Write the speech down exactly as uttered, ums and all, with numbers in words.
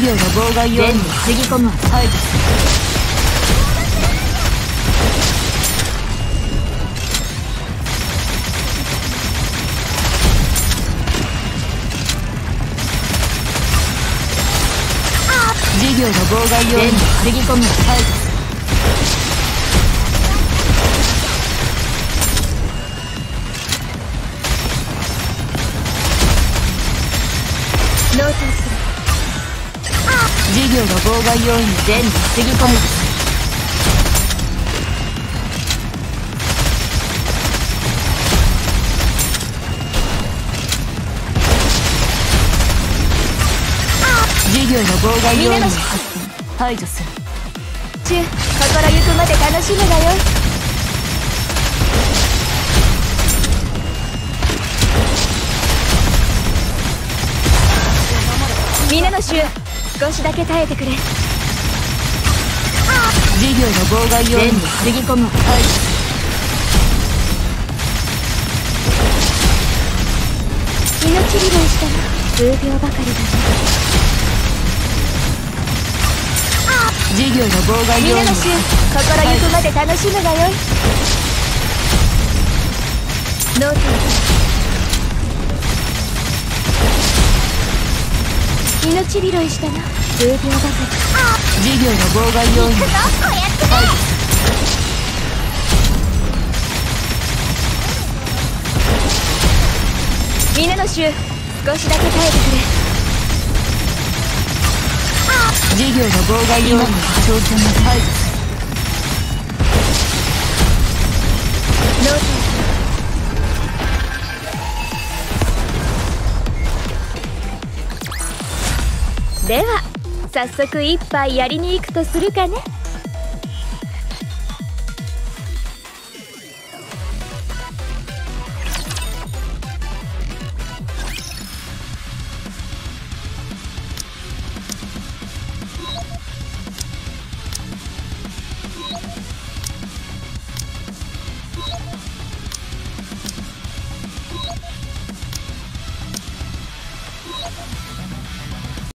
業の妨害要因につぎ込む排除する。事業の妨害要因につぎ込む排除する。 納品する。 事業の妨害要因に全部つぎ込む。事業の妨害要因に発見排除する。 チュ心ゆくまで楽しむがよい。皆の衆、少しだけ耐えてくれ。 事業の妨害要因につぎ込む排除する。 命拾いしたの数秒ばかりだね。 事業の妨害要因に皆の衆、心ゆくまで楽しむがよい。納品。命拾いしたな数秒ばかり。 事業の妨害要因に排除する。 皆の衆、少しだけ耐えてくれ。 事業の妨害要因に挑戦の排除する。 納品。では早速一杯やりに行くとするかね。